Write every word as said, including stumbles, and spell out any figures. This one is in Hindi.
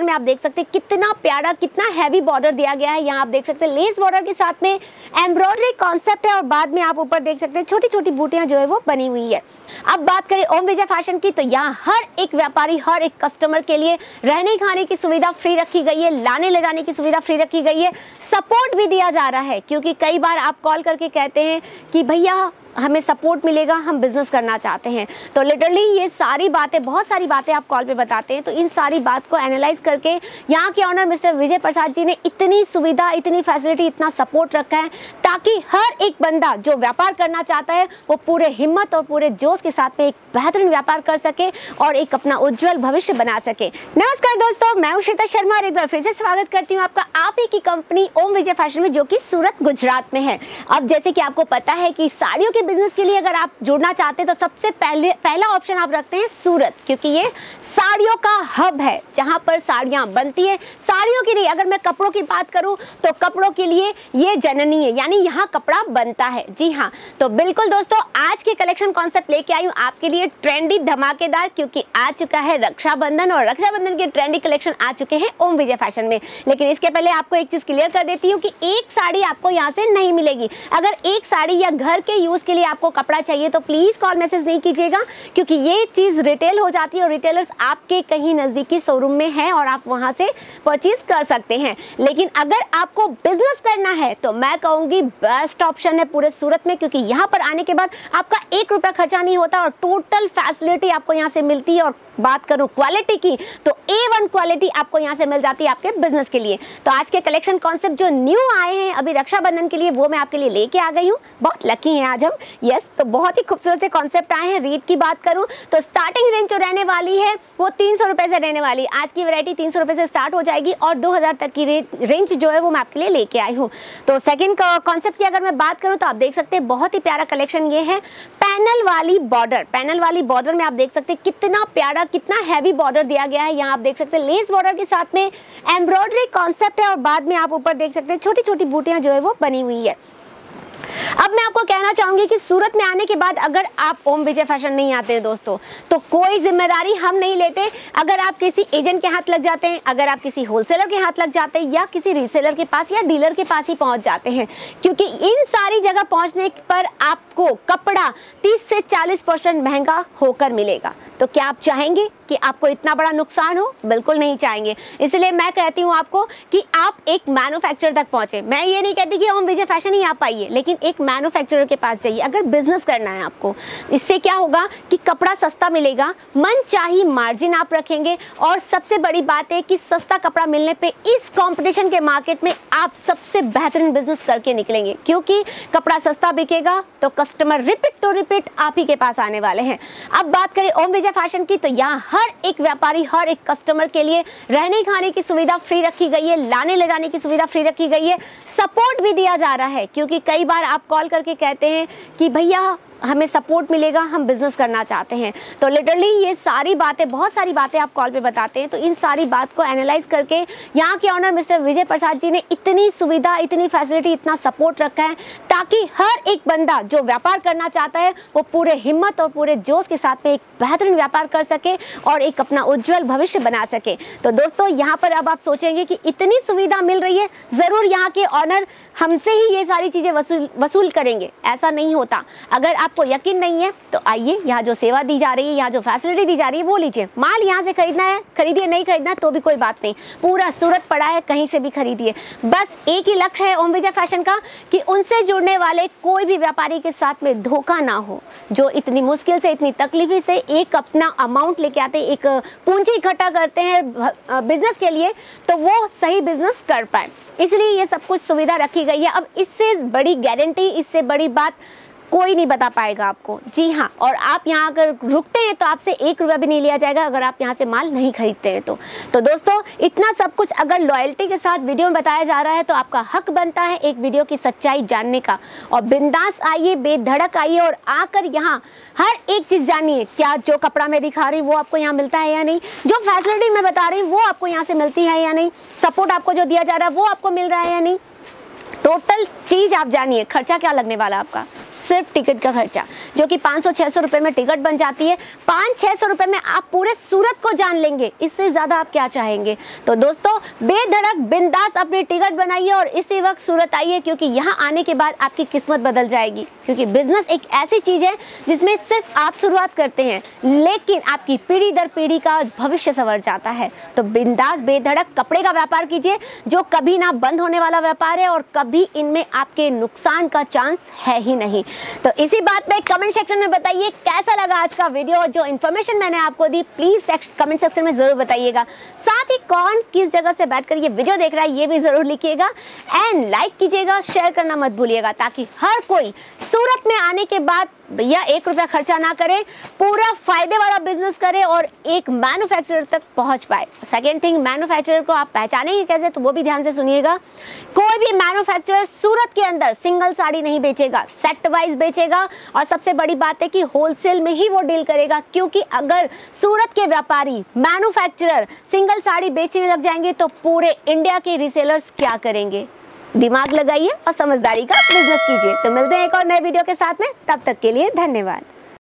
में आप देख सकते हैं कितना प्यारा, कितना हैवी बॉर्डर दिया गया है। यहाँ आप देख सकते हैं लेस बॉर्डर के साथ में एम्ब्रॉयडरी कॉन्सेप्ट है और बाद में आप ऊपर देख सकते हैं छोटी छोटी बूटियां जो है वो बनी हुई है। अब बात करें ओम विजय फैशन की, तो यहाँ हर एक व्यापारी, हर एक कस्टमर के लिए रहने खाने की सुविधा फ्री रखी गई है, लाने ले जाने की सुविधा फ्री रखी गई है, सपोर्ट भी दिया जा रहा है। क्योंकि कई बार आप कॉल करके कहते हैं कि भैया हमें सपोर्ट मिलेगा, हम बिजनेस करना चाहते हैं, तो लिटरली ये सारी बातें, बहुत सारी बातें आप कॉल पे बताते हैं, तो इन सारी बात को एनालाइज करके यहाँ के ऑनर मिस्टर विजय प्रसाद जी ने इतनी सुविधा, इतनी फैसिलिटी, इतना सपोर्ट रखा है ताकि हर एक बंदा जो व्यापार करना चाहता है वो पूरे हिम्मत और पूरे जोश के साथ में एक बेहतरीन व्यापार कर सके और एक अपना उज्जवल भविष्य बना सके। नमस्कार दोस्तों, मैं हूं श्वेता शर्मा और एक बार फिर से स्वागत करती हूं आपका आप ही की कंपनी ओम विजय फैशन में, जो कि सूरत गुजरात में है। अब जैसे कि आपको पता है कि साड़ियों के बिजनेस के लिए अगर आप जुड़ना चाहते हैं तो सबसे पहले पहला ऑप्शन आप रखते हैं सूरत, क्योंकि ये साड़ियों का हब है जहां पर साड़ियां बनती है। साड़ियों के लिए अगर मैं कपड़ों की बात करूं तो कपड़ों के लिए ये जननी है, यानी यहाँ कपड़ा बनता है। जी हाँ, तो बिल्कुल दोस्तों, आज के कलेक्शन कॉन्सेप्ट लेके आई हूँ आपके लिए ट्रेंडी, धमाकेदार, क्योंकि आ चुका है रक्षाबंधन और रक्षाबंधन के ट्रेंडी कलेक्शन आ चुके हैं ओम विजय फैशन में। लेकिन इसके पहले आपको एक चीज क्लियर कर देती हूँ कि एक साड़ी आपको यहाँ से नहीं मिलेगी। अगर एक साड़ी या घर के यूज के लिए आपको कपड़ा चाहिए तो प्लीज कॉल मैसेज नहीं कीजिएगा, क्योंकि ये चीज रिटेल हो जाती है और रिटेलर्स आपके कहीं नजदीकी शोरूम में है और आप वहां से परचेज कर सकते हैं। लेकिन अगर आपको बिजनेस करना है तो मैं कहूंगी बेस्ट ऑप्शन है पूरे सूरत में, क्योंकि यहाँ पर आने के बाद आपका एक रुपया खर्चा नहीं होता और टोटल फैसिलिटी आपको यहाँ से मिलती है। और बात करूं क्वालिटी की तो ए वन क्वालिटी आपको यहाँ से मिल जाती है आपके बिजनेस के लिए। तो आज के कलेक्शन कॉन्सेप्ट जो न्यू आए हैं अभी रक्षाबंधन के लिए, वो मैं आपके लिए लेके आ गई हूँ। बहुत लकी हैं आज हम। यस, तो बहुत ही खूबसूरत से कॉन्सेप्ट आए हैं। रेट की बात करूं तो स्टार्टिंग रेंज जो रहने वाली है वो तीन सौ रुपए से रहने वाली है। आज की वैरायटी तीन सौ रुपए से स्टार्ट हो जाएगी और दो हजार तक की रेंज जो है वो मैं आपके लिए लेके आई हूँ। तो सेकंड कॉन्सेप्ट की अगर मैं बात करूँ तो आप देख सकते हैं बहुत ही प्यारा कलेक्शन ये है, पैनल वाली बॉर्डर। पैनल वाली बॉर्डर में आप देख सकते हैं कितना प्यारा, कितना हैवी बॉर्डर दिया गया है। यहाँ आप देख सकते हैं लेस बॉर्डर के साथ में एम्ब्रॉयडरी कॉन्सेप्ट है और बाद में आप ऊपर देख सकते हैं छोटी छोटी बूटियां जो है वो बनी हुई है। अब मैं आपको कहना चाहूंगी कि सूरत में आने के बाद अगर आप ओम विजय फैशन नहीं आते हैं दोस्तों, तो कोई जिम्मेदारी हम नहीं लेते। अगर आप किसी एजेंट के हाथ लग जाते हैं, अगर आप किसी होलसेलर के हाथ लग जाते हैं या किसी रीसेलर के पास या डीलर के पास ही पहुंच जाते हैं, क्योंकि इन सारी जगह पहुंचने पर आपको कपड़ा तीस से चालीस परसेंट महंगा होकर मिलेगा। तो क्या आप चाहेंगे कि आपको इतना बड़ा नुकसान हो? बिल्कुल नहीं चाहेंगे। इसलिए मैं कहती हूँ आपको कि आप एक मैन्युफैक्चरर तक पहुंचे। मैं ये नहीं कहती कि ओम विजय फैशन ही आप आइए, लेकिन एक मैन्युफैक्चरर के पास जाइए अगर बिजनेस करना है आपको। इससे क्या होगा कि कपड़ा सस्ता मिलेगा, मन चाही मार्जिन आप रखेंगे, और सबसे बड़ी बात है कि सस्ता कपड़ा मिलने पे इस कंपटीशन के मार्केट में आप सबसे बेहतरीन बिजनेस करके निकलेंगे, क्योंकि कपड़ा सस्ता बिकेगा तो कस्टमर रिपीट टू रिपीट आप ही के पास आने वाले हैं। अब बात करें ओम विजय फैशन की, तो यहाँ हर एक व्यापारी, हर एक कस्टमर के लिए रहने खाने की सुविधा फ्री रखी गई है, लाने ले जाने की सुविधा फ्री रखी गई है, सपोर्ट भी दिया जा रहा है। क्योंकि कई बार आप कॉल करके कहते हैं कि भैया हमें सपोर्ट मिलेगा, हम बिजनेस करना चाहते हैं, तो लिटरली ये सारी बातें, बहुत सारी बातें आप कॉल पे बताते हैं, तो इन सारी बात को एनालाइज करके यहाँ के ऑनर मिस्टर विजय प्रसाद जी ने इतनी सुविधा, इतनी फैसिलिटी, इतना सपोर्ट रखा है ताकि हर एक बंदा जो व्यापार करना चाहता है वो पूरे हिम्मत और पूरे जोश के साथ में एक बेहतरीन व्यापार कर सके और एक अपना उज्जवल भविष्य बना सके। तो दोस्तों, यहाँ पर अब आप सोचेंगे कि इतनी सुविधा मिल रही है, जरूर यहाँ के ऑनर हमसे ही ये सारी चीजें वसूल वसूल करेंगे, ऐसा नहीं होता। अगर आपको यकीन नहीं है तो आइए, यहाँ जो सेवा दी जा रही है, यहाँ जो फैसिलिटी दी जा रही है वो लीजिए। माल यहाँ से खरीदना है खरीदिए, नहीं खरीदना तो भी कोई बात नहीं, पूरा सूरत पड़ा है, कहीं से भी खरीदिए। बस एक ही लक्ष्य है ओम विजय फैशन का कि उनसे जुड़ने वाले कोई भी व्यापारी के साथ में धोखा ना हो, जो इतनी मुश्किल से, इतनी तकलीफी से एक अपना अमाउंट लेके आते हैं, एक पूंजी इकट्ठा करते हैं बिजनेस के लिए, तो वो सही बिजनेस कर पाए। इसलिए ये सब कुछ सुविधा रखी गई है। अब इससे बड़ी गारंटी, इससे बड़ी बात कोई नहीं बता पाएगा आपको। जी हाँ, और आप यहाँ अगर रुकते हैं तो आपसे एक रुपया भी नहीं लिया जाएगा अगर आप यहाँ से माल नहीं खरीदते हैं तो। तो दोस्तों, इतना सब कुछ अगर लॉयल्टी के साथ वीडियो में बताया जा रहा है तो आपका हक बनता है एक वीडियो की सच्चाई जानने का। और बिंदास आइए, बेधड़क आइए और आकर यहाँ हर एक चीज़ जानिए। क्या जो कपड़ा मैं दिखा रही हूँ वो आपको यहाँ मिलता है या नहीं, जो फैसिलिटी मैं बता रही हूँ वो आपको यहाँ से मिलती है या नहीं, सपोर्ट आपको जो दिया जा रहा है वो आपको मिल रहा है या नहीं, टोटल चीज़ आप जानिए। खर्चा क्या लगने वाला आपका, सिर्फ टिकट का खर्चा, जो कि पाँच सौ छह सौ रुपए में टिकट बन जाती है। पाँच छह सौ रुपए में आप पूरे सूरत को जान लेंगे, इससे ज़्यादा आप क्या चाहेंगे। तो दोस्तों बेधड़क बिंदास अपनी टिकट बनाइए और इसी वक्त सूरत आइए, क्योंकि यहाँ आने के बाद आपकी किस्मत बदल जाएगी। क्योंकि बिजनेस एक ऐसी चीज़ है जिसमें सिर्फ आप शुरुआत करते हैं, लेकिन आपकी पीढ़ी दर पीढ़ी का भविष्य संवर जाता है। तो बिंदास बेधड़क कपड़े का व्यापार कीजिए, जो कभी ना बंद होने वाला व्यापार है और कभी इनमें आपके नुकसान का चांस है ही नहीं। तो इसी बात पे कमेंट सेक्शन में बताइए कैसा लगा आज का वीडियो। जो इन्फॉर्मेशन मैंने आपको दी प्लीज कमेंट सेक्शन में जरूर बताइएगा। साथ ही कौन किस जगह से बैठकर ये वीडियो देख रहा है ये भी जरूर लिखिएगा। एंड लाइक कीजिएगा, शेयर करना मत भूलिएगा, ताकि हर कोई सूरत में आने के बाद भैया एक रुपया खर्चा ना करे, पूरा फायदे वाला बिजनेस करे और एक मैन्युफैक्चरर तक पहुंच पाए। सेकेंड थिंग, मैन्युफैक्चरर को आप पहचानेंगे कैसे, तो वो भी ध्यान से सुनिएगा। कोई भी मैन्युफैक्चरर सूरत के अंदर सिंगल साड़ी नहीं बेचेगा, सेट वाइज बेचेगा। और सबसे बड़ी बात है कि होलसेल में ही वो डील करेगा, क्योंकि अगर सूरत के व्यापारी मैन्युफैक्चरर सिंगल साड़ी बेचने लग जाएंगे तो पूरे इंडिया के रीसेलर्स क्या करेंगे। दिमाग लगाइए और समझदारी का बिजनेस कीजिए। तो मिलते हैं एक और नए वीडियो के साथ में, तब तक के लिए धन्यवाद।